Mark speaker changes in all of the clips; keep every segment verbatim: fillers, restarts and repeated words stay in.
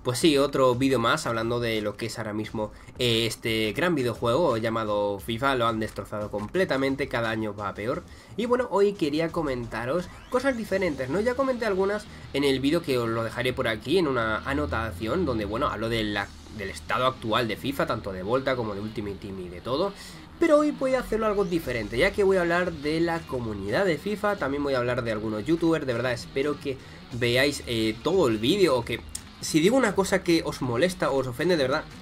Speaker 1: Pues sí, otro vídeo más hablando de lo que es ahora mismo eh, este gran videojuego llamado FIFA. Lo han destrozado completamente, cada año va a peor. Y bueno, hoy quería comentaros cosas diferentes, ¿no? Ya comenté algunas en el vídeo que os lo dejaré por aquí en una anotación, donde bueno, hablo de la, del estado actual de FIFA, tanto de Volta como de Ultimate Team y de todo. Pero hoy voy a hacerlo algo diferente, ya que voy a hablar de la comunidad de FIFA. También voy a hablar de algunos youtubers. De verdad espero que veáis eh, todo el vídeo, o que si digo una cosa que os molesta o os ofende, de verdad,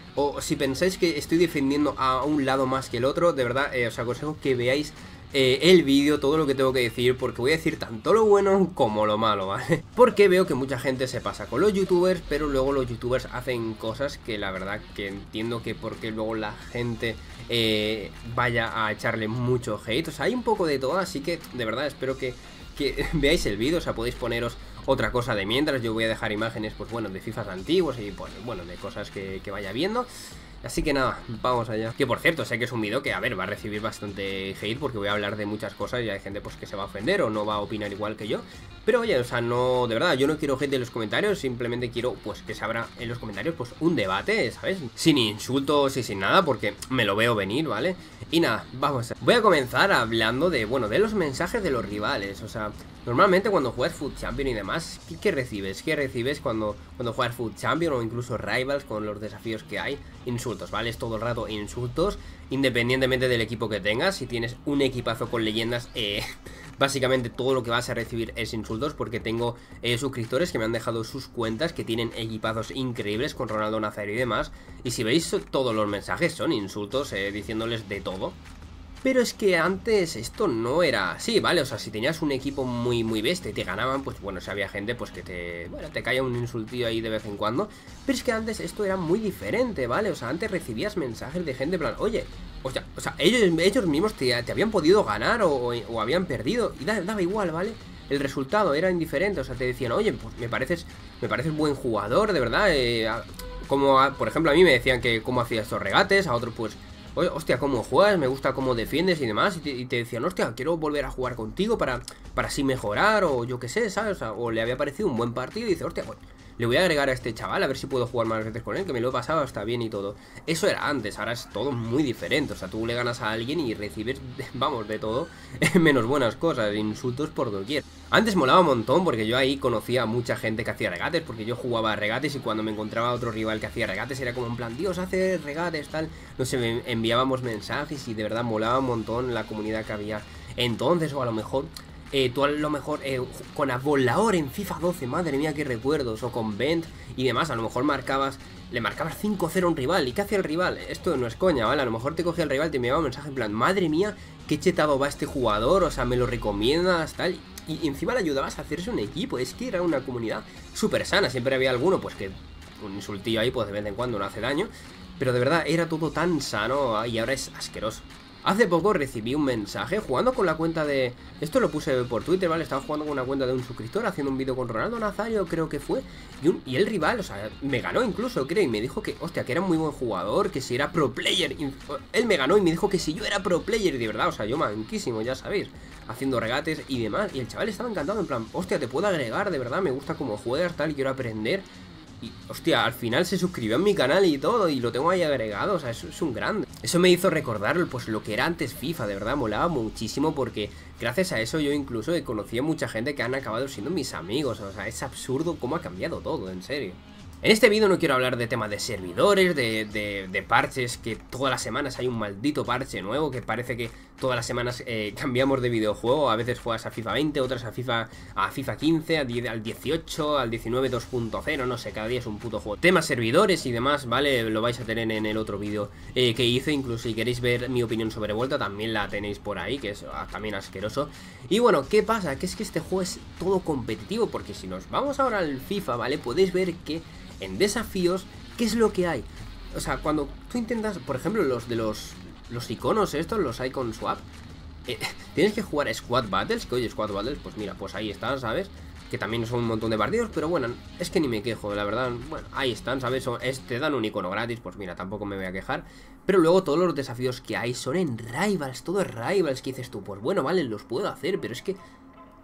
Speaker 1: o si pensáis que estoy defendiendo a un lado más que el otro, de verdad eh, os aconsejo que veáis eh, el vídeo, todo lo que tengo que decir, porque voy a decir tanto lo bueno como lo malo, ¿vale? Porque veo que mucha gente se pasa con los youtubers, pero luego los youtubers hacen cosas que la verdad que entiendo que porque luego la gente eh, vaya a echarle mucho hate. O sea, hay un poco de todo, así que de verdad espero que, que veáis el vídeo. O sea, podéis poneros otra cosa de mientras. Yo voy a dejar imágenes, pues bueno, de FIFAs antiguos y pues bueno, de cosas que, que vaya viendo. Así que nada, vamos allá. Que por cierto, sé que es un vídeo que, a ver, va a recibir bastante hate, porque voy a hablar de muchas cosas y hay gente pues que se va a ofender o no va a opinar igual que yo. Pero oye, o sea, no, de verdad, yo no quiero hate en los comentarios, simplemente quiero pues que se abra en los comentarios pues un debate, ¿sabes? Sin insultos y sin nada, porque me lo veo venir, ¿vale? Y nada, vamos a... Voy a comenzar hablando de, bueno, de los mensajes de los rivales. O sea, normalmente cuando juegas Foot Champion y demás, ¿qué, qué recibes? ¿Qué recibes cuando, cuando juegas Foot Champion o incluso Rivals con los desafíos que hay? Insultos, ¿vale? Es todo el rato insultos, independientemente del equipo que tengas. Si tienes un equipazo con leyendas, eh, básicamente todo lo que vas a recibir es insultos, porque tengo eh, suscriptores que me han dejado sus cuentas que tienen equipazos increíbles con Ronaldo Nazario y demás. Y si veis, todos los mensajes son insultos, eh, diciéndoles de todo. Pero es que antes esto no era así, ¿vale? O sea, si tenías un equipo muy muy bestia y te ganaban, pues bueno, si había gente pues que te... Bueno, te caía un insultillo ahí de vez en cuando. Pero es que antes esto era muy diferente, ¿vale? O sea, antes recibías mensajes de gente en plan, oye, o sea, o sea ellos, ellos mismos te, te habían podido ganar o, o, o habían perdido y da, daba igual, ¿vale? El resultado era indiferente. O sea, te decían, oye, pues me pareces, me pareces buen jugador, de verdad. Eh, como, a, por ejemplo, a mí me decían que cómo hacía estos regates, a otro pues... Oye, hostia, cómo juegas, me gusta cómo defiendes y demás. Y te, y te decían, hostia, quiero volver a jugar contigo para, para así mejorar, o yo qué sé, ¿sabes? O, sea, o le había parecido un buen partido y dice, hostia, pues le voy a agregar a este chaval a ver si puedo jugar más veces con él, que me lo he pasado hasta bien y todo. Eso era antes, ahora es todo muy diferente. O sea, tú le ganas a alguien y recibes, vamos, de todo, menos buenas cosas, insultos por doquier. Antes molaba un montón porque yo ahí conocía a mucha gente que hacía regates, porque yo jugaba a regates y cuando me encontraba otro rival que hacía regates era como en plan, Dios, hace regates, tal. No sé, me enviábamos mensajes y de verdad molaba un montón la comunidad que había entonces. O a lo mejor, eh, tú a lo mejor eh, con Avolaor en FIFA doce, madre mía, qué recuerdos, o con Vent y demás, a lo mejor marcabas... Le marcabas cinco cero a un rival. ¿Y qué hacía el rival? Esto no es coña, ¿vale? A lo mejor te cogía el rival, te enviaba un mensaje en plan, madre mía, qué chetado va este jugador, o sea, me lo recomiendas, tal. Y, y encima le ayudabas a hacerse un equipo. Es que era una comunidad súper sana. Siempre había alguno, pues que un insultillo ahí, pues de vez en cuando no hace daño. Pero de verdad, era todo tan sano y ahora es asqueroso. Hace poco recibí un mensaje jugando con la cuenta de... Esto lo puse por Twitter, ¿vale? Estaba jugando con una cuenta de un suscriptor, haciendo un vídeo con Ronaldo Nazario, creo que fue. Y, un... y el rival, o sea, me ganó incluso, creo. Y me dijo que, hostia, que era un muy buen jugador, que si era pro player. Y... Él me ganó y me dijo que si yo era pro player. Y de verdad, o sea, yo manquísimo, ya sabéis, haciendo regates y demás. Y el chaval estaba encantado, en plan, hostia, te puedo agregar, de verdad, me gusta cómo juegas, tal, y quiero aprender. Y, hostia, al final se suscribió a mi canal y todo, y lo tengo ahí agregado, o sea, eso es un grande. Eso me hizo recordar, pues, lo que era antes FIFA, de verdad, molaba muchísimo, porque gracias a eso yo incluso conocí a mucha gente que han acabado siendo mis amigos. O sea, es absurdo cómo ha cambiado todo, en serio. En este vídeo no quiero hablar de temas de servidores, de, de, de parches, que todas las semanas hay un maldito parche nuevo, que parece que todas las semanas eh, cambiamos de videojuego. A veces juegas a FIFA veinte, otras a FIFA a FIFA quince, al dieciocho, al diecinueve dos punto cero, no sé, cada día es un puto juego. Temas servidores y demás, ¿vale? Lo vais a tener en el otro vídeo eh, que hice. Incluso si queréis ver mi opinión sobre Volta, también la tenéis por ahí, que es ah, también asqueroso. Y bueno, ¿qué pasa? Que es que este juego es todo competitivo, porque si nos vamos ahora al FIFA, ¿vale? Podéis ver que en desafíos, ¿qué es lo que hay? O sea, cuando tú intentas, por ejemplo, los de los los iconos estos, los icon swap, eh, tienes que jugar a Squad Battles, que oye, Squad Battles, pues mira, pues ahí están, ¿sabes? Que también son un montón de partidos, pero bueno, es que ni me quejo, la verdad. Bueno, ahí están, ¿sabes? Son, es, te dan un icono gratis, pues mira, tampoco me voy a quejar. Pero luego todos los desafíos que hay son en Rivals, todo es Rivals, que dices tú, pues bueno, vale, los puedo hacer, pero es que...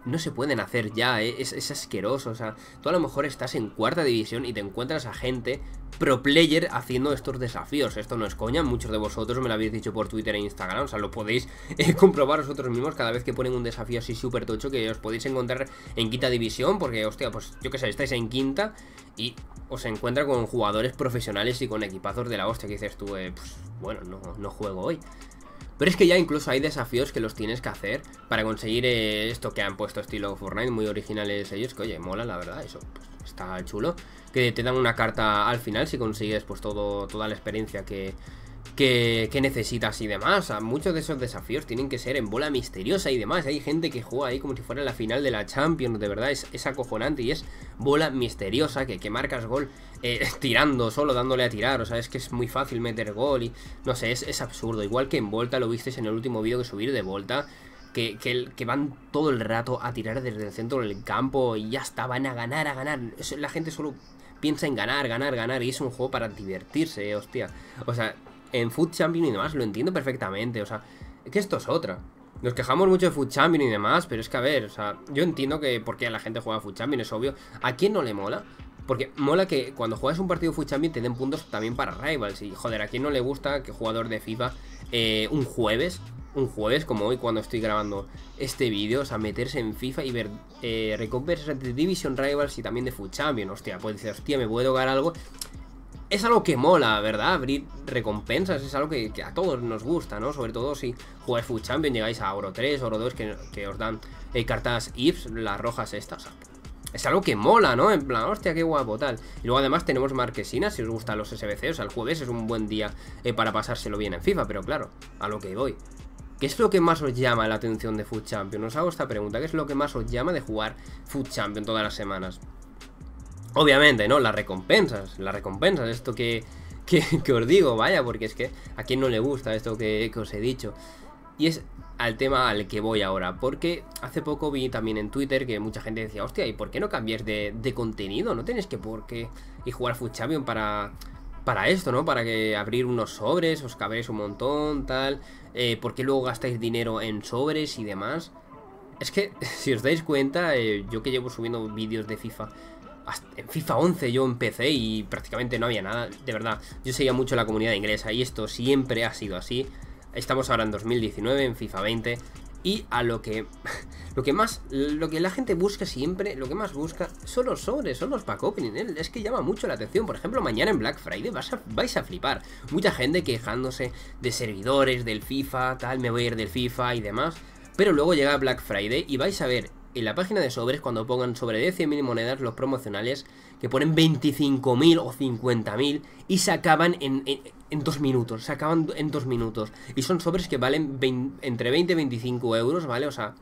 Speaker 1: no se pueden hacer ya, ¿eh? es, es asqueroso. O sea, tú a lo mejor estás en cuarta división y te encuentras a gente pro player haciendo estos desafíos. Esto no es coña, muchos de vosotros me lo habéis dicho por Twitter e Instagram. O sea, lo podéis eh, comprobar vosotros mismos cada vez que ponen un desafío así súper tocho, que os podéis encontrar en quinta división. Porque, hostia, pues yo que sé, estáis en quinta y os encuentra con jugadores profesionales y con equipazos de la hostia, que dices tú, eh, pues, bueno, no, no juego hoy. Pero es que ya incluso hay desafíos que los tienes que hacer para conseguir eh, esto que han puesto estilo Fortnite, muy originales ellos, que oye, mola la verdad, eso pues, está chulo. Que te dan una carta al final si consigues pues todo, toda la experiencia que, que, que necesitas y demás. O sea, muchos de esos desafíos tienen que ser en bola misteriosa y demás. Hay gente que juega ahí como si fuera la final de la Champions, de verdad, es, es acojonante y es bola misteriosa, que, que marcas gol eh, tirando, solo dándole a tirar. O sea, es que es muy fácil meter gol y no sé, es, es absurdo. Igual que en Volta, lo visteis en el último vídeo que subí de Volta, que, que, que van todo el rato a tirar desde el centro del campo y ya está, van a ganar, a ganar. La gente solo piensa en ganar, ganar, ganar y es un juego para divertirse, eh, hostia. O sea, en Food Champion y demás lo entiendo perfectamente, o sea, es que esto es otra. Nos quejamos mucho de Food Champion y demás, pero es que a ver, o sea, yo entiendo que por qué la gente juega Food Champion, es obvio. ¿A quién no le mola? Porque mola que cuando juegas un partido de Food Champion te den puntos también para Rivals. Y joder, ¿a quién no le gusta que jugador de FIFA eh, un jueves, un jueves como hoy cuando estoy grabando este vídeo, o sea, meterse en FIFA y ver eh, recompensas de Division Rivals y también de Food Champion? Hostia, pues decir, hostia, me puede tocar algo. Es algo que mola, ¿verdad? Abrir recompensas es algo que, que a todos nos gusta, ¿no? Sobre todo si jugáis Food Champion, llegáis a Oro tres, Oro dos, que, que os dan eh, cartas I F S, las rojas estas, o sea, es algo que mola, ¿no? En plan, hostia, qué guapo, tal. Y luego además tenemos marquesinas, si os gustan los S B C, o sea, el jueves es un buen día eh, para pasárselo bien en FIFA, pero claro, a lo que voy. ¿Qué es lo que más os llama la atención de Food Champion? Os hago esta pregunta, ¿qué es lo que más os llama de jugar Food Champion todas las semanas? Obviamente, ¿no? Las recompensas, las recompensas, esto que, que, que os digo, vaya, porque es que a quién no le gusta esto que, que os he dicho. Y es al tema al que voy ahora, porque hace poco vi también en Twitter que mucha gente decía, hostia, ¿y por qué no cambiáis de, de contenido? No tenéis que por qué y jugar Food Champion para, para esto, ¿no? Para que abrir unos sobres, os cabréis un montón, tal. Eh, ¿Por qué luego gastáis dinero en sobres y demás? Es que, si os dais cuenta, eh, yo que llevo subiendo vídeos de FIFA, hasta en FIFA once yo empecé y prácticamente no había nada, de verdad. Yo seguía mucho la comunidad inglesa y esto siempre ha sido así. Estamos ahora en dos mil diecinueve, en FIFA veinte. Y a lo que lo que más, lo que la gente busca siempre, lo que más busca son los sobres, son los pack opening. Es que llama mucho la atención. Por ejemplo, mañana en Black Friday vas a, vais a flipar. Mucha gente quejándose de servidores, del FIFA, tal, me voy a ir del FIFA y demás. Pero luego llega Black Friday y vais a ver en la página de sobres, cuando pongan sobre de cien mil monedas los promocionales, que ponen veinticinco mil o cincuenta mil y se acaban en, en, en dos minutos, se acaban en dos minutos. Y son sobres que valen veinte, entre veinte y veinticinco euros, ¿vale? O sea,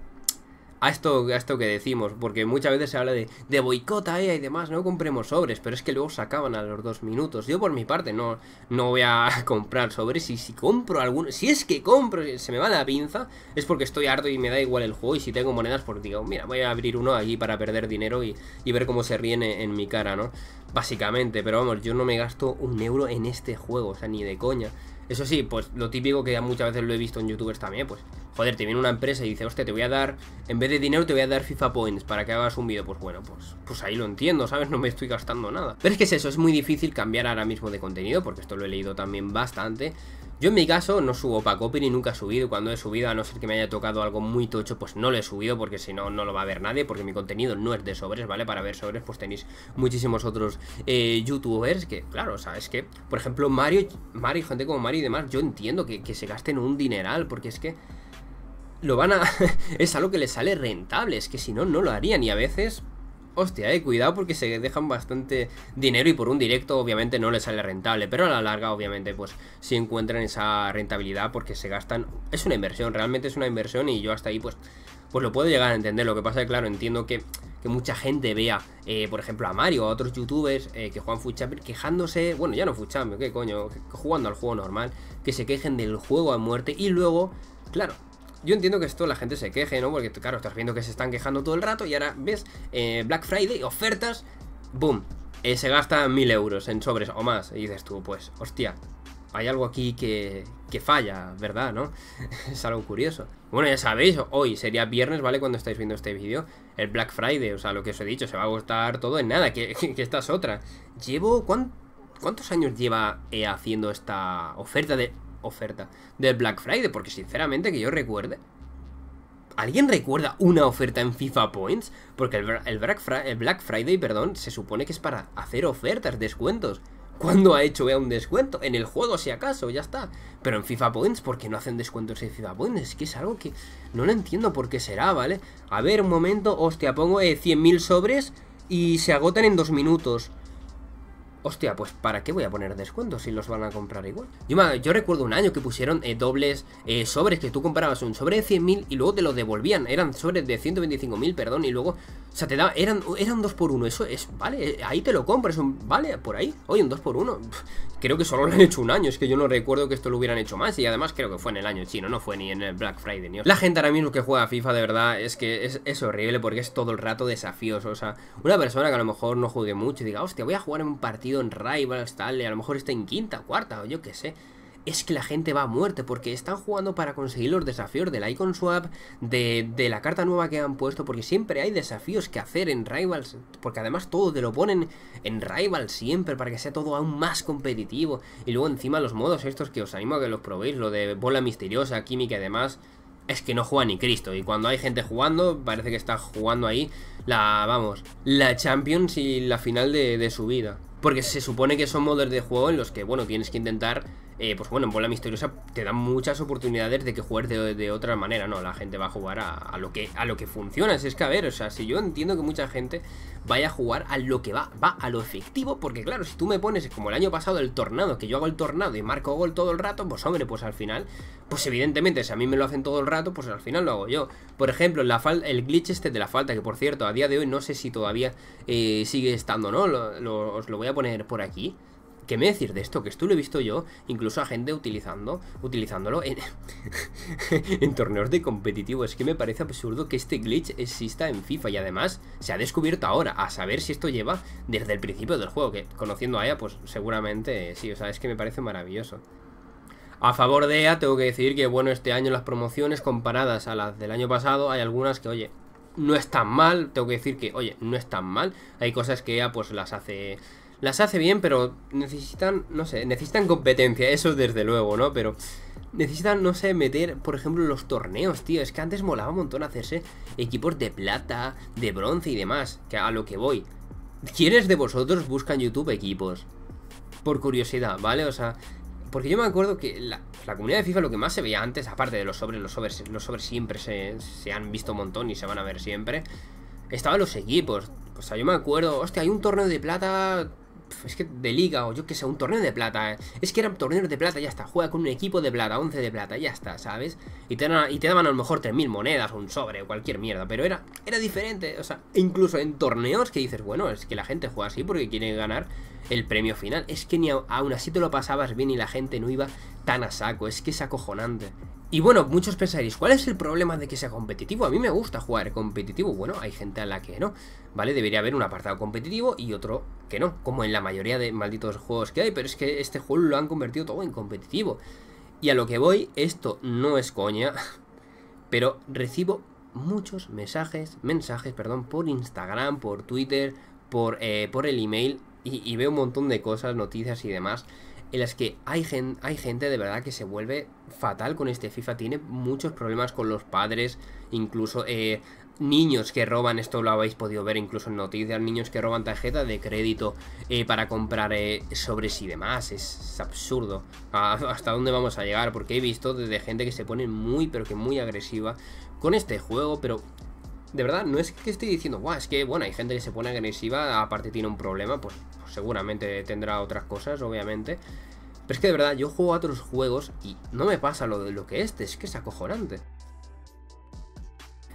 Speaker 1: a esto, a esto que decimos, porque muchas veces se habla de, de boicota eh, y demás, no compremos sobres, pero es que luego se acaban a los dos minutos. Yo por mi parte no, no voy a comprar sobres, y si compro alguno, si es que compro, se me va la pinza, es porque estoy harto y me da igual el juego, y si tengo monedas, pues digo, mira, voy a abrir uno aquí para perder dinero y, y ver cómo se ríen en, en mi cara, ¿no? Básicamente, pero vamos, yo no me gasto un euro en este juego, o sea, ni de coña. Eso sí, pues lo típico que ya muchas veces lo he visto en youtubers también, pues joder, te viene una empresa y dice, hostia, te voy a dar, en vez de dinero te voy a dar FIFA Points para que hagas un vídeo. Pues bueno, pues, pues ahí lo entiendo, ¿sabes? No me estoy gastando nada. Pero es que es eso, es muy difícil cambiar ahora mismo de contenido, porque esto lo he leído también bastante. Yo en mi caso no subo pack opening, nunca he subido. Cuando he subido, a no ser que me haya tocado algo muy tocho, pues no lo he subido, porque si no, no lo va a ver nadie, porque mi contenido no es de sobres, ¿vale? Para ver sobres, pues tenéis muchísimos otros eh, youtubers que, claro, o sea, es que, por ejemplo, Mario, Mario, gente como Mario y demás, yo entiendo que, que se gasten un dineral, porque es que lo van a... es algo que les sale rentable, es que si no, no lo harían. Y a veces, hostia, eh, cuidado, porque se dejan bastante dinero y por un directo obviamente no les sale rentable, pero a la larga obviamente pues sí encuentran esa rentabilidad porque se gastan... Es una inversión, realmente es una inversión, y yo hasta ahí pues pues lo puedo llegar a entender. Lo que pasa es que, claro, entiendo que, que mucha gente vea, eh, por ejemplo, a Mario o a otros youtubers eh, que juegan Food Champion quejándose, bueno, ya no Food Champion, qué coño, jugando al juego normal, que se quejen del juego a muerte, y luego, claro, yo entiendo que esto la gente se queje, ¿no? Porque, claro, estás viendo que se están quejando todo el rato y ahora ves eh, Black Friday, ofertas, boom, eh, se gasta mil euros en sobres o más. Y dices tú, pues, hostia, hay algo aquí que, que falla, ¿verdad? ¿No? Es algo curioso. Bueno, ya sabéis, hoy sería viernes, ¿vale? Cuando estáis viendo este vídeo, el Black Friday, o sea, lo que os he dicho, se va a costar todo en nada, que, que esta es otra. Llevo... ¿cuán, ¿Cuántos años lleva eh, haciendo esta oferta de... oferta del Black Friday? Porque sinceramente que yo recuerde, ¿alguien recuerda una oferta en FIFA Points? Porque el, el, Black Friday, el Black Friday, perdón, se supone que es para hacer ofertas, descuentos. ¿Cuándo ha hecho ya un descuento? En el juego, si acaso, ya está. Pero en FIFA Points, ¿por qué no hacen descuentos en FIFA Points? Es que es algo que no lo entiendo por qué será, ¿vale? A ver, un momento, hostia, pongo eh, cien mil sobres y se agotan en dos minutos. Hostia, pues ¿para qué voy a poner descuentos si los van a comprar igual? Yo, me, yo recuerdo un año que pusieron eh, dobles eh, sobres, que tú comprabas un sobre de cien mil y luego te lo devolvían. Eran sobres de ciento veinticinco mil, perdón, y luego, o sea, te daba, eran, eran dos por uno. Eso es, vale, ahí te lo compras, un, vale, por ahí. Oye, un dos por uno. Creo que solo lo han hecho un año, es que yo no recuerdo que esto lo hubieran hecho más. Y además creo que fue en el año chino, no fue ni en el Black Friday ni... La gente ahora mismo que juega a FIFA, de verdad, es que es, es horrible porque es todo el rato desafíos. O sea, una persona que a lo mejor no juegue mucho y diga, hostia, voy a jugar en un partido en Rivals, tal, y a lo mejor está en quinta, cuarta, o yo qué sé. Es que la gente va a muerte porque están jugando para conseguir los desafíos del Icon Swap, de, de la carta nueva que han puesto, porque siempre hay desafíos que hacer en Rivals, porque además todo te lo ponen en Rivals siempre para que sea todo aún más competitivo. Y luego encima los modos estos que os animo a que los probéis, lo de bola misteriosa, química y demás, es que no juega ni Cristo. Y cuando hay gente jugando, parece que está jugando ahí la, vamos, la Champions y la final de, de su vida. Porque se supone que son modos de juego en los que, bueno, tienes que intentar, eh, pues bueno, en bola misteriosa te dan muchas oportunidades de que juegues de, de otra manera, ¿no? La gente va a jugar a, a, lo que, a lo que funciona. Si es que, a ver, o sea, si yo entiendo que mucha gente vaya a jugar a lo que va, va a lo efectivo, porque claro, si tú me pones como el año pasado el tornado, que yo hago el tornado y marco gol todo el rato, pues hombre, pues al final, pues evidentemente, si a mí me lo hacen todo el rato, pues al final lo hago yo. Por ejemplo, la fal el glitch este de la falta, que por cierto, a día de hoy no sé si todavía eh, sigue estando, ¿no? Lo, lo, os lo voy a poner por aquí. ¿Qué me decir de esto? Que esto lo he visto yo, incluso a gente utilizando, utilizándolo en, en torneos de competitivo. Es que me parece absurdo que este glitch exista en FIFA y además se ha descubierto ahora, a saber si esto lleva desde el principio del juego, que conociendo a E A, pues seguramente sí, o sea, es que me parece maravilloso. A favor de E A tengo que decir que, bueno, este año las promociones comparadas a las del año pasado, hay algunas que, oye, no están mal, tengo que decir que, oye, no están mal. Hay cosas que E A pues las hace... Las hace bien, pero necesitan, no sé, necesitan competencia, eso desde luego, ¿no? Pero necesitan, no sé, meter, por ejemplo, los torneos, tío. Es que antes molaba un montón hacerse equipos de plata, de bronce y demás, que a lo que voy. ¿Quiénes de vosotros buscan YouTube equipos? Por curiosidad, ¿vale? O sea, porque yo me acuerdo que la, la comunidad de FIFA lo que más se veía antes, aparte de los sobres, los sobres, los sobres siempre se, se han visto un montón y se van a ver siempre, estaban los equipos. O sea, yo me acuerdo, hostia, hay un torneo de plata... Es que de liga o yo que sé, un torneo de plata, ¿eh? Es que eran torneos de plata, ya está. Juega con un equipo de plata, once de plata, ya está, ¿sabes? Y te, dan, y te daban a lo mejor tres mil monedas o un sobre o cualquier mierda. Pero era, era diferente, o sea, incluso en torneos que dices, bueno, es que la gente juega así porque quiere ganar el premio final. Es que ni a, aún así te lo pasabas bien y la gente no iba tan a saco. Es que es acojonante. Y bueno, muchos pensaréis, ¿cuál es el problema de que sea competitivo? A mí me gusta jugar competitivo. Bueno, hay gente a la que no, ¿vale? Debería haber un apartado competitivo y otro que no, como en la mayoría de malditos juegos que hay. Pero es que este juego lo han convertido todo en competitivo. Y a lo que voy, esto no es coña, pero recibo muchos mensajes, mensajes, perdón, por Instagram, por Twitter, por, eh, por el email y, y veo un montón de cosas, noticias y demás, en las que hay, gen, hay gente de verdad que se vuelve fatal con este FIFA. Tiene muchos problemas con los padres, incluso eh, niños que roban, esto lo habéis podido ver incluso en noticias, niños que roban tarjeta de crédito eh, para comprar eh, sobres y demás. Es, es absurdo. Ah, ¿hasta dónde vamos a llegar? Porque he visto desde gente que se pone muy, pero que muy agresiva con este juego, pero... De verdad, no es que estoy diciendo, guau, es que, bueno, hay gente que se pone agresiva, aparte tiene un problema, pues, pues seguramente tendrá otras cosas, obviamente. Pero es que de verdad, yo juego a otros juegos y no me pasa lo de lo que este, es que es acojonante.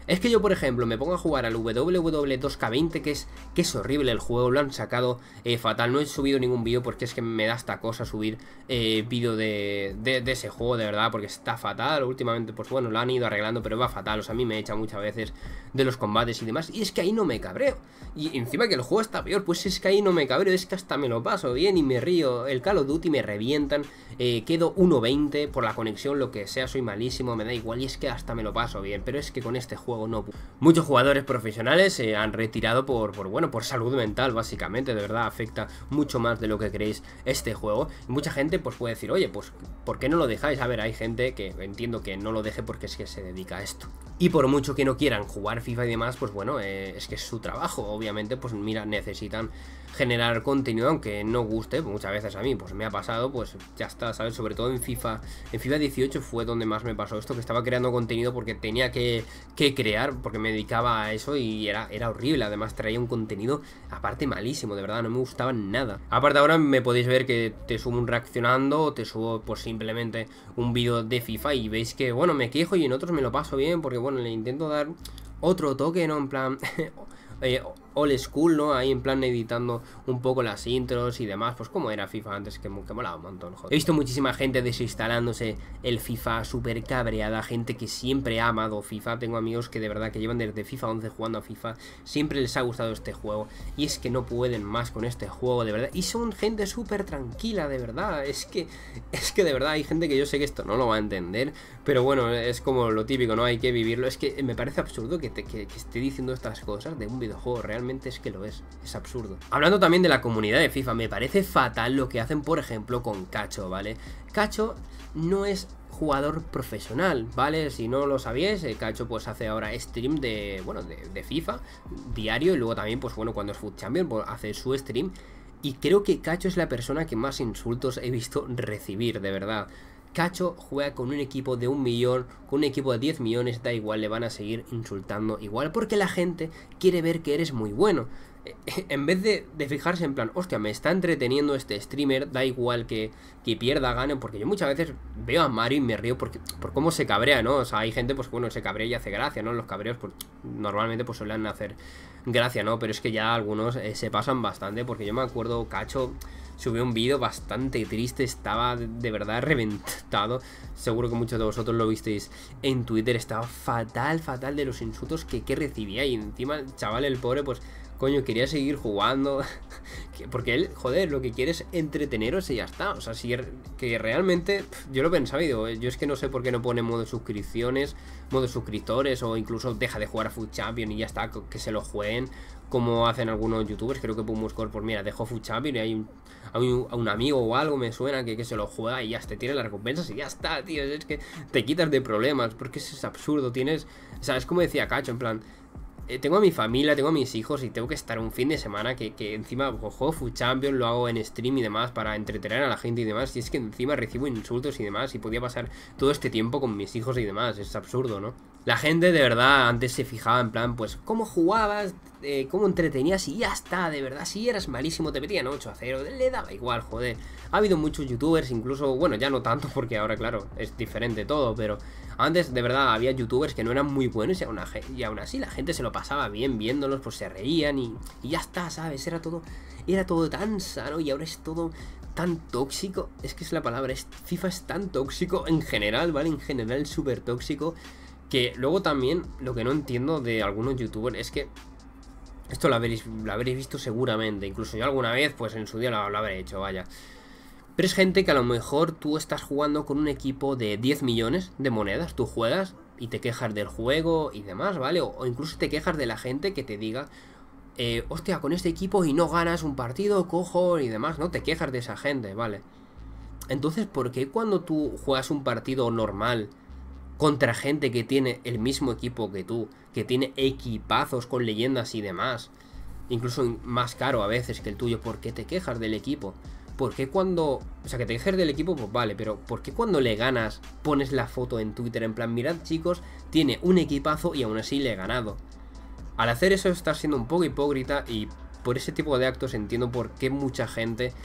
Speaker 1: Es que yo, por ejemplo, me pongo a jugar al W W E dos K veinte, que es, que es horrible el juego, lo han sacado eh, fatal. No he subido ningún vídeo porque es que me da esta cosa subir eh, vídeo de, de, de ese juego, de verdad, porque está fatal. Últimamente, pues bueno, lo han ido arreglando, pero va fatal. O sea, a mí me echa muchas veces de los combates y demás. Y es que ahí no me cabreo. Y encima que el juego está peor, pues es que ahí no me cabreo, es que hasta me lo paso bien y me río. El Call of Duty me revientan, eh, quedo uno veinte por la conexión, lo que sea, soy malísimo, me da igual y es que hasta me lo paso bien. Pero es que con este juego no. Muchos jugadores profesionales se han retirado por, por, bueno, por salud mental, básicamente. De verdad, afecta mucho más de lo que creéis este juego. Y mucha gente pues puede decir, oye, pues ¿por qué no lo dejáis? A ver, hay gente que entiendo que no lo deje porque es que se dedica a esto. Y por mucho que no quieran jugar FIFA y demás, pues bueno, eh, es que es su trabajo. Obviamente, pues mira, necesitan generar contenido, aunque no guste. Muchas veces a mí, pues me ha pasado, pues ya está, ¿sabes? Sobre todo en FIFA, en FIFA dieciocho fue donde más me pasó esto, que estaba creando contenido porque tenía que, que crear, porque me dedicaba a eso y era, era horrible. Además traía un contenido aparte malísimo, de verdad, no me gustaba nada. Aparte ahora me podéis ver que te subo un reaccionando, o te subo pues simplemente un vídeo de FIFA y veis que, bueno, me quejo y en otros me lo paso bien, porque bueno, le intento dar otro toque, ¿no? En plan... Eh, old school, ¿no? Ahí en plan editando un poco las intros y demás. Pues como era FIFA antes, que, que molaba un montón, joder. He visto muchísima gente desinstalándose el FIFA súper cabreada, gente que siempre ha amado FIFA. Tengo amigos que de verdad que llevan desde FIFA once jugando a FIFA, siempre les ha gustado este juego y es que no pueden más con este juego, de verdad. Y son gente súper tranquila, de verdad. Es que, es que de verdad hay gente que yo sé que esto no lo va a entender, pero bueno, es como lo típico, ¿no? Hay que vivirlo. Es que me parece absurdo que, te, que, que esté diciendo estas cosas de un videojuego, realmente es que lo es, es absurdo. Hablando también de la comunidad de FIFA, me parece fatal lo que hacen, por ejemplo, con Cacho, ¿vale? Cacho no es jugador profesional, ¿vale? Si no lo sabíais, el Cacho pues hace ahora stream de, bueno, de, de FIFA diario y luego también, pues bueno, cuando es Foot Champion, pues hace su stream y creo que Cacho es la persona que más insultos he visto recibir, de verdad. Cacho juega con un equipo de un millón, con un equipo de diez millones, da igual, le van a seguir insultando igual, porque la gente quiere ver que eres muy bueno. En vez de, de fijarse en plan, hostia, me está entreteniendo este streamer, da igual que, que pierda, gane, porque yo muchas veces veo a Mario y me río porque, por cómo se cabrea, ¿no? O sea, hay gente, pues bueno, se cabrea y hace gracia, ¿no? Los cabreos, pues normalmente pues suelen hacer gracia, ¿no? Pero es que ya algunos eh, se pasan bastante, porque yo me acuerdo, Cacho subió un vídeo bastante triste, estaba de verdad reventado. Seguro que muchos de vosotros lo visteis en Twitter, estaba fatal, fatal de los insultos que, que recibía. Y encima el chaval, el pobre, pues coño, quería seguir jugando. Porque él, joder, lo que quiere es entreteneros y ya está. O sea, si que realmente, yo lo pensaba y digo, yo es que no sé por qué no pone modo suscripciones, modo suscriptores, o incluso deja de jugar a Foot Champion y ya está, que se lo jueguen, como hacen algunos youtubers. Creo que Pumuscore, pues mira, dejó Foot Champion y hay un, a un, a un amigo o algo me suena que, que se lo juega y ya te tiene las recompensas y ya está, tío. Es que te quitas de problemas, porque eso es absurdo. Tienes, o sea, es como decía Cacho, en plan, eh, tengo a mi familia, tengo a mis hijos y tengo que estar un fin de semana que, que encima juego Foot Champion, lo hago en stream y demás para entretener a la gente y demás, y es que encima recibo insultos y demás y podía pasar todo este tiempo con mis hijos y demás. Es absurdo, ¿no? La gente de verdad antes se fijaba en plan, pues cómo jugabas, eh, cómo entretenías y ya está, de verdad. Si eras malísimo te metían ocho a cero, le daba igual, joder. Ha habido muchos youtubers, incluso, bueno, ya no tanto porque ahora, claro, es diferente todo, pero antes de verdad había youtubers que no eran muy buenos y aún, y aún así la gente se lo pasaba bien viéndolos, pues se reían y, y ya está, ¿sabes? Era todo, era todo tan sano y ahora es todo tan tóxico. Es que es la palabra, es, FIFA es tan tóxico en general, ¿vale? En general súper tóxico. Que luego también lo que no entiendo de algunos youtubers es que esto lo habréis, lo habréis visto seguramente, incluso yo alguna vez pues en su día lo, lo habré hecho, vaya. Pero es gente que a lo mejor tú estás jugando con un equipo de diez millones de monedas, tú juegas y te quejas del juego y demás, ¿vale? O, o incluso te quejas de la gente que te diga, eh, hostia, con este equipo y no ganas un partido, cojo y demás, ¿no? Te quejas de esa gente, ¿vale? Entonces, ¿por qué cuando tú juegas un partido normal contra gente que tiene el mismo equipo que tú, que tiene equipazos con leyendas y demás, incluso más caro a veces que el tuyo, ¿por qué te quejas del equipo? ¿Por qué cuando, o sea, que te quejes del equipo, pues vale, pero ¿por qué cuando le ganas pones la foto en Twitter en plan, mirad chicos, tiene un equipazo y aún así le he ganado? Al hacer eso estás siendo un poco hipócrita y por ese tipo de actos entiendo por qué mucha gente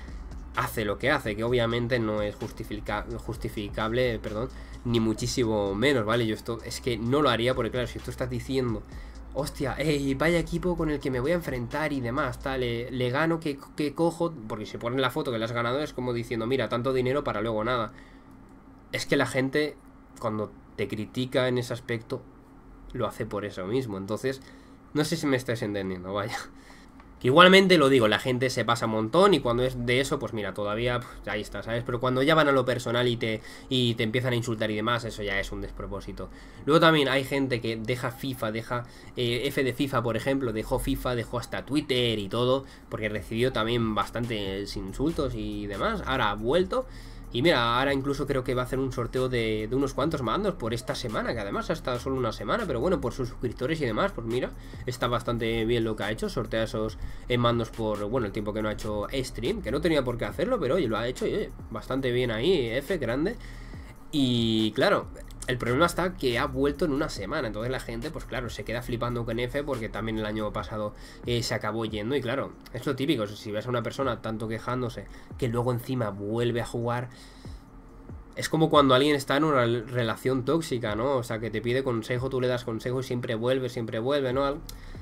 Speaker 1: hace lo que hace, que obviamente no es justifica justificable, perdón, ni muchísimo menos, ¿vale? Yo esto es que no lo haría porque, claro, si tú estás diciendo, hostia, ey, vaya equipo con el que me voy a enfrentar y demás, tal, le, le gano que, que cojo, porque si ponen la foto que le has ganado es como diciendo, mira, tanto dinero para luego nada. Es que la gente, cuando te critica en ese aspecto, lo hace por eso mismo. Entonces, no sé si me estáis entendiendo, vaya. Que igualmente lo digo, la gente se pasa un montón y cuando es de eso, pues mira, todavía pues, ahí está, ¿sabes? Pero cuando ya van a lo personal y te, y te empiezan a insultar y demás, eso ya es un despropósito. Luego también hay gente que deja FIFA, deja eh, F de FIFA, por ejemplo, dejó FIFA, dejó hasta Twitter y todo, porque recibió también bastantes insultos y demás. Ahora ha vuelto. Y mira, ahora incluso creo que va a hacer un sorteo de, de unos cuantos mandos por esta semana, que además ha estado solo una semana, pero bueno, por sus suscriptores y demás, pues mira, está bastante bien lo que ha hecho, sortea esos eh, mandos por, bueno, el tiempo que no ha hecho stream, que no tenía por qué hacerlo, pero oye, lo ha hecho y oye, bastante bien ahí, F, grande. Y claro, el problema está que ha vuelto en una semana, entonces la gente, pues claro, se queda flipando con F porque también el año pasado eh, se acabó yendo. Y claro, es lo típico, si ves a una persona tanto quejándose que luego encima vuelve a jugar, es como cuando alguien está en una relación tóxica, ¿no? O sea, que te pide consejo, tú le das consejo y siempre vuelve, siempre vuelve, ¿no?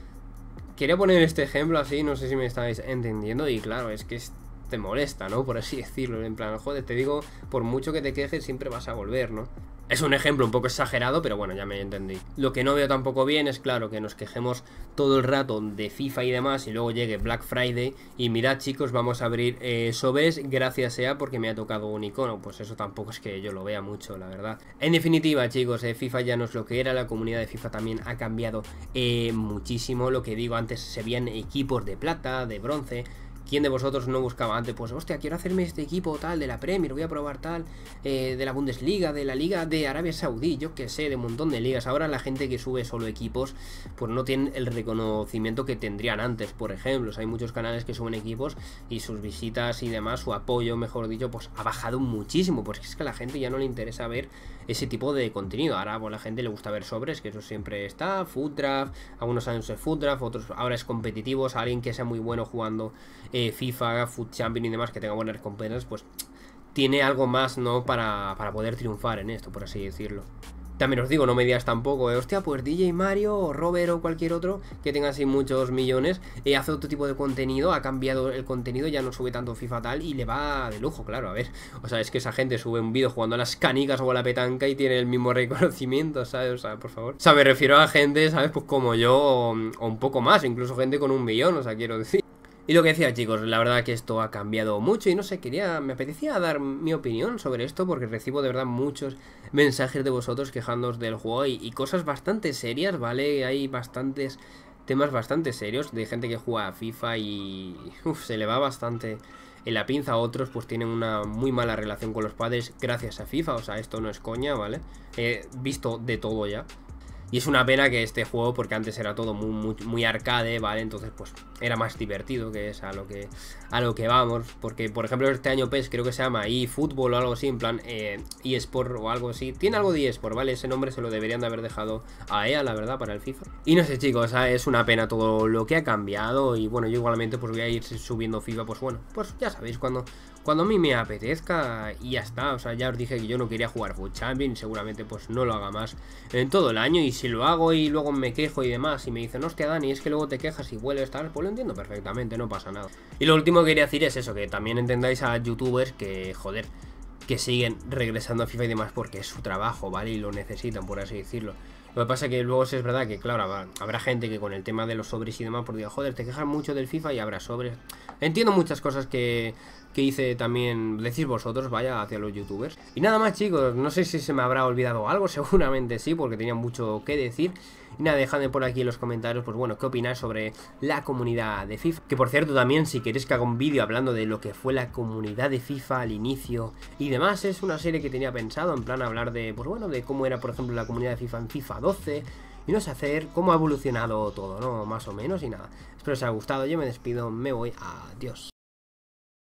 Speaker 1: Quería poner este ejemplo así, no sé si me estáis entendiendo. Y claro, es que es... te molesta, ¿no? Por así decirlo, en plan, joder, te digo, por mucho que te quejes siempre vas a volver, ¿no? Es un ejemplo un poco exagerado, pero bueno, ya me entendí. Lo que no veo tampoco bien es, claro, que nos quejemos todo el rato de FIFA y demás y luego llegue Black Friday y mirad, chicos, vamos a abrir eh, sobres, gracias sea porque me ha tocado un icono. Pues eso tampoco es que yo lo vea mucho, la verdad. En definitiva, chicos, eh, FIFA ya no es lo que era, la comunidad de FIFA también ha cambiado eh, muchísimo. Lo que digo, antes se veían equipos de plata, de bronce. ¿Quién de vosotros no buscaba antes? Pues, hostia, quiero hacerme este equipo tal, de la Premier, voy a probar tal, eh, de la Bundesliga, de la Liga de Arabia Saudí, yo qué sé, de un montón de ligas. Ahora la gente que sube solo equipos, pues no tienen el reconocimiento que tendrían antes, por ejemplo. O sea, hay muchos canales que suben equipos y sus visitas y demás, su apoyo, mejor dicho, pues ha bajado muchísimo, porque es que a la gente ya no le interesa ver ese tipo de contenido. Ahora, pues, a la gente le gusta ver sobres, que eso siempre está, food draft, algunos años es food draft, otros ahora es competitivos, alguien que sea muy bueno jugando eh, FIFA, Food Champion y demás, que tenga buenas recompensas, pues tiene algo más, ¿no? Para, para poder triunfar en esto, por así decirlo. También os digo, no me digas tampoco, eh, hostia, pues D J Mario o Robert o cualquier otro que tenga así muchos millones, eh, hace otro tipo de contenido, ha cambiado el contenido, ya no sube tanto FIFA tal y le va de lujo, claro, a ver. O sea, es que esa gente sube un vídeo jugando a las canicas o a la petanca y tiene el mismo reconocimiento, ¿sabes? O sea, por favor. O sea, me refiero a gente, ¿sabes? Pues como yo o, o un poco más, incluso gente con un millón, o sea, quiero decir. Y lo que decía, chicos, la verdad que esto ha cambiado mucho y no sé, quería, me apetecía dar mi opinión sobre esto porque recibo de verdad muchos mensajes de vosotros quejándoos del juego y, y cosas bastante serias, ¿vale? Hay bastantes temas bastante serios de gente que juega a FIFA y uf, se le va bastante en la pinza. A otros pues tienen una muy mala relación con los padres gracias a FIFA, o sea, esto no es coña, ¿vale? He visto de todo ya. Y es una pena que este juego, porque antes era todo muy, muy, muy arcade, ¿vale? Entonces, pues, era más divertido, que es a lo que a lo que vamos. Porque, por ejemplo, este año P E S creo que se llama eFootball o algo así, en plan eh, eSport o algo así. Tiene algo de eSport, ¿vale? Ese nombre se lo deberían de haber dejado a E A, la verdad, para el FIFA. Y no sé, chicos, es una pena todo lo que ha cambiado. Y bueno, yo igualmente pues voy a ir subiendo FIFA, pues bueno, pues ya sabéis, cuando... Cuando a mí me apetezca y ya está. O sea, ya os dije que yo no quería jugar Food Champion y seguramente pues no lo haga más en todo el año. Y si lo hago y luego me quejo y demás y me dicen, hostia Dani, es que luego te quejas y vuelves tal, pues lo entiendo perfectamente, no pasa nada. Y lo último que quería decir es eso, que también entendáis a youtubers que, joder, que siguen regresando a FIFA y demás porque es su trabajo, ¿vale? Y lo necesitan, por así decirlo. Lo que pasa es que luego sí es verdad que, claro, habrá gente que con el tema de los sobres y demás, pues diga, joder, te quejas mucho del FIFA y habrá sobres. Entiendo muchas cosas que, que hice también, decís vosotros, vaya, hacia los youtubers. Y nada más, chicos, no sé si se me habrá olvidado algo, seguramente sí, porque tenía mucho que decir. Y nada, dejadme por aquí en los comentarios, pues bueno, qué opináis sobre la comunidad de FIFA. Que por cierto también, si queréis que haga un vídeo hablando de lo que fue la comunidad de FIFA al inicio y demás, es una serie que tenía pensado, en plan hablar de, pues bueno, de cómo era por ejemplo la comunidad de FIFA en FIFA doce. Y no sé, hacer cómo ha evolucionado todo, ¿no? Más o menos y nada. Espero os haya gustado, yo me despido, me voy, adiós.